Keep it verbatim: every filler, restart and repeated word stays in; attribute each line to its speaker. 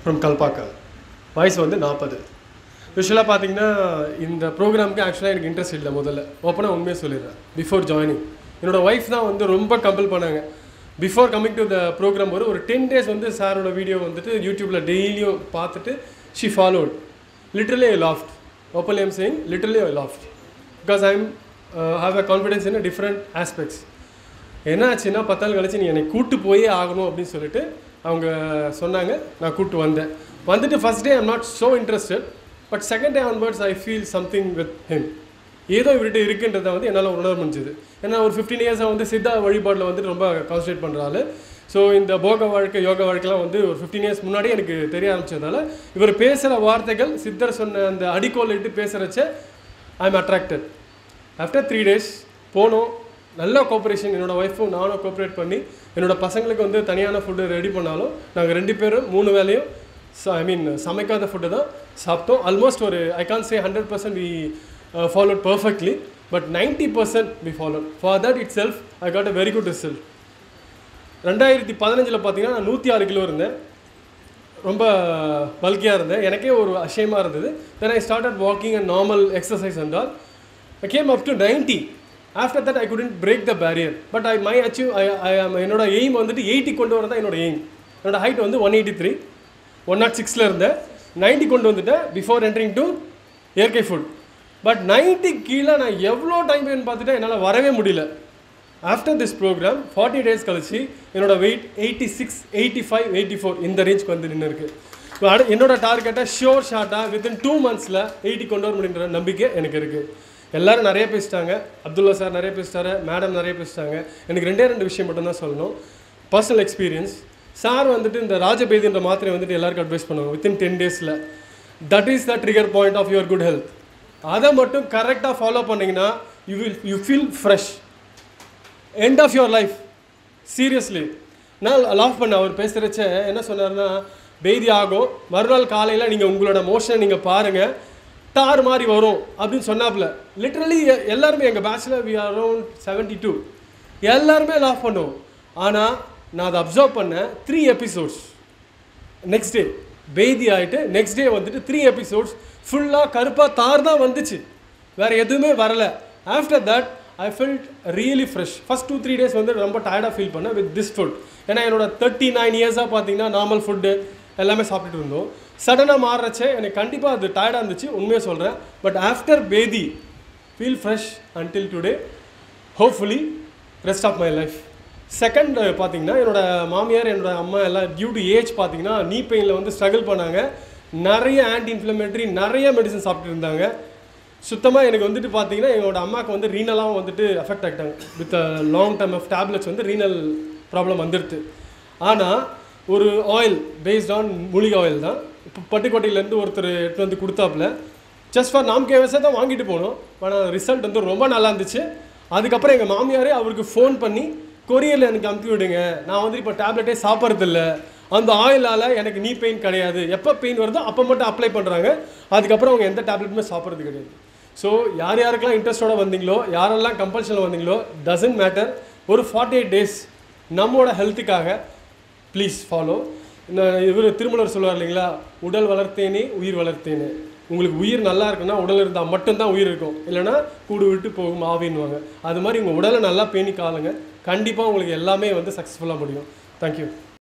Speaker 1: From கல்பாக்கா. வயசு வந்து நாற்பது. யூஸ்வலாக பார்த்தீங்கன்னா இந்த ப்ரோக்ராமுக்கு ஆக்சுவலாக எனக்கு இன்ட்ரெஸ்ட் இல்லை. முதல்ல ஓப்பனாக உண்மையாக சொல்லிடுறேன். பிஃபோர் ஜாயினிங் என்னோடய ஒய்ஃப் தான் வந்து ரொம்ப கம்பல் பண்ணாங்க. Before coming to the program ஒரு ஒரு டென் டேஸ் வந்து சாரோட வீடியோ வந்துட்டு யூடியூப்பில் டெய்லியும் பார்த்துட்டு she followed. Literally I laughed. Openly I'm saying literally I laughed because I am have a confidence in a different aspects. என்ன ஆச்சுன்னா பத்தாள் கழிச்சு நீ என்னை கூப்பிட்டு போயே ஆகணும் அப்படின்னு சொல்லிட்டு அவங்க சொன்னாங்க. நான் கூப்பிட்டு வந்தேன். வந்துட்டு first day I'm not so interested. But second day onwards I feel something with him. ஏதோ இவர்கிட்ட இருக்குன்றதை வந்து என்னால் உணர முடிஞ்சுது. ஏன்னா ஒரு ஃபிஃப்டீன் இயர்ஸாக வந்து சித்தா வழிபாட்டில் வந்துட்டு ரொம்ப கான்சன்ட்ரேட் பண்ணுறாரு. ஸோ இந்த போக வாழ்க்கை யோகா வாழ்க்கைலாம் வந்து ஒரு ஃபிஃப்டீன் இயர்ஸ் முன்னாடி எனக்கு தெரிய ஆரம்பிச்சதுனால இவர் பேசுகிற வார்த்தைகள் சித்தர் சொன்ன அந்த அடிக்கோல் இட்டு பேசுகிறச்ச I am attracted. After three days போனோம். நல்ல கோஆப்ரேஷன். என்னோடய ஒய்ஃபும் நானும் கோஆப்ரேட் பண்ணி என்னோடய பசங்களுக்கு வந்து தனியான ஃபுட்டு ரெடி பண்ணாலும் நாங்கள் ரெண்டு பேரும் மூணு வேலையும் ஐ மீன் சமைக்காத ஃபுட்டு தான் சாப்பிட்டோம். ஆல்மோஸ்ட் ஒரு I can say hundred percent we followed perfectly, but ninety percent we followed. For that itself I got a very good result. ரெண்டாயிரத்தி பதினஞ்சில் பார்த்தீங்கன்னா நான் நூற்றி ஆறு கிலோ இருந்தேன். ரொம்ப பல்கியாக இருந்தேன். எனக்கே ஒரு அஷயமாக இருந்தது. Then I started walking and normal exercise and all. I came up to ninety. After that I couldn't break the barrier. But I my achieve I I என்னோட எய்ம் வந்துட்டு எயிட்டி கொண்டு வரதான் என்னோட எய்ம். என்னோட ஹைட் வந்து one eighty three one nought சிக்ஸில் இருந்தேன். Ninety கொண்டு வந்துட்டேன் பிஃபோர் என்ட்ரிங் டு இயற்கை ஃபுட். பட் நைன்ட்டி கீழே நான் எவ்வளோ டைம் வேணும்னு பார்த்துட்டு என்னால் வரவே முடியல. After this program forty days கழிச்சு என்னோடய weight eighty six eighty five eighty four இந்த ரேஞ்சுக்கு வந்து நின்று இருக்குது. என்னோட டார்கெட்டாக ஷோர் ஷார்ட்டாக வித்தின் டூ மந்த்ஸில் எயிட்டி கொண்டு வர முடியுன்ற நம்பிக்கை எனக்கு இருக்குது. எல்லோரும் நிறைய பேசிட்டாங்க. அப்துல்லா சார் நிறைய பேசிட்டாரு, மேடம் நிறைய பேசிட்டாங்க. எனக்கு ரெண்டே ரெண்டு விஷயம் மட்டும்தான் சொல்லணும். Personal experience. சார் வந்துட்டு இந்த ராஜபேதின்ற மாத்திரை வந்துட்டு எல்லாருக்கும் அட்வைஸ் பண்ணுவாங்க வித்தின் டென் டேஸில். That is the trigger point of your good health. அதை மட்டும் கரெக்டாக ஃபாலோ பண்ணிங்கன்னா you will you feel fresh end of your life. Seriously நான் லாஃப் பண்ண அவர் பேசுகிறச்ச என்ன சொன்னார்னா, பேதி ஆகும் மறுநாள் காலையில் நீங்கள் உங்களோட மோஷனை நீங்கள் பாருங்கள், தார் மாதிரி வரும் அப்படின்னு சொன்னாப்புல. லிட்ரலி எல்லாருமே எங்கள் பேச்சில் we are around seventy two எல்லாருமே லாஃப் பண்ணுவோம். ஆனால் நான் அதை அப்சர்வ் பண்ணேன். த்ரீ எபிசோட்ஸ் நெக்ஸ்ட் டே பேதி ஆகிட்டு நெக்ஸ்ட் டே வந்துட்டு த்ரீ எபிசோட்ஸ் ஃபுல்லாக கருப்பாக தார் தான் வந்துச்சு, வேறு எதுவுமே வரலை. After that I felt really fresh. First two three days வந்து ரொம்ப டயர்டாக ஃபீல் பண்ணேன் வித் திஸ் ஃபுட். ஏன்னா என்னோட தேர்ட்டி நைன் இயர்ஸாக பார்த்தீங்கன்னா நார்மல் ஃபுட்டு எல்லாமே சாப்பிட்டுட்டு இருந்தோம். சடனாக மாறுறச்சே எனக்கு கண்டிப்பாக அது டயர்டாக இருந்துச்சு, உண்மையாக சொல்கிறேன். பட் ஆஃப்டர் பேதி feel fresh until today, hopefully rest of my life. Second பார்த்தீங்கன்னா என்னோடய மாமியார் என்னோடய அம்மா எல்லாம் டியூ டு ஏஜ் பார்த்தீங்கன்னா நீ பெயினில் வந்து ஸ்ட்ரகிள் பண்ணாங்க. நிறைய ஆன்டி இன்ஃப்ளமேட்டரி நிறைய மெடிசன் சாப்பிட்டு இருந்தாங்க. சுத்தமாக எனக்கு வந்துட்டு பார்த்தீங்கன்னா எங்களோட அம்மாவுக்கு வந்து ரீனலாகவும் வந்துட்டு அஃபெக்ட் ஆகிட்டாங்க. With long term of tablets வந்து ரீனல் ப்ராப்ளம் வந்துடுது. ஆனால் ஒரு ஆயில் பேஸ்ட் ஆன் மூலிகை ஆயில் தான் இப்போ பட்டுக்கோட்டையிலேருந்து ஒருத்தர் எடுத்து வந்து கொடுத்தாப்புல. ஜஸ்ட் ஃபார் நாம் கேவஸை தான் வாங்கிட்டு போனோம். ஆனால் ரிசல்ட் வந்து ரொம்ப நல்லா இருந்துச்சு. அதுக்கப்புறம் எங்கள் மாமியாரே அவருக்கு ஃபோன் பண்ணி கொரியரில் எனக்கு அனுப்பி விடுங்க, நான் வந்து இப்போ டேப்லெட்டே சாப்பிட்றதில்ல, அந்த ஆயிலால் எனக்கு நீ பெயின் கிடையாது, எப்போ பெயின் வருதோ அப்போ மட்டும் அப்ளை பண்ணுறாங்க. அதுக்கப்புறம் அவங்க எந்த டேப்லெட்டுமே சாப்பிட்றது கிடையாது. ஸோ யார் யாருக்கெல்லாம் இன்ட்ரெஸ்டோடு வந்தீங்களோ, யாரெல்லாம் கம்பல்ஷனில் வந்தீங்களோ, டசன்ட் மேட்டர். ஒரு ஃபார்ட்டி எயிட் டேஸ் நம்மளோட ஹெல்த்துக்காக ப்ளீஸ் ஃபாலோ. இவர் திருமலர் சொல்லுவார் இல்லைங்களா, உடல் வளர்த்தேனே உயிர் வளர்த்தேனே. உங்களுக்கு உயிர் நல்லா இருக்குன்னா உடல் இருந்தால் மட்டும்தான் உயிர் இருக்கும், இல்லைனா கூடு விட்டு போகும் ஆவின்னுவாங்க. அது மாதிரி உங்கள் உடலை நல்லா பேணி காலுங்க, கண்டிப்பாக உங்களுக்கு எல்லாமே வந்து சக்ஸஸ்ஃபுல்லாக முடியும். தேங்க்யூ.